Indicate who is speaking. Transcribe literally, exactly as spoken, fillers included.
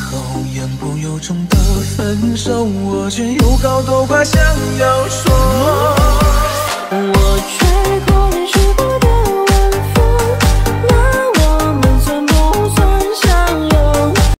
Speaker 1: 后言不由衷的分手，我却有好多话想要说。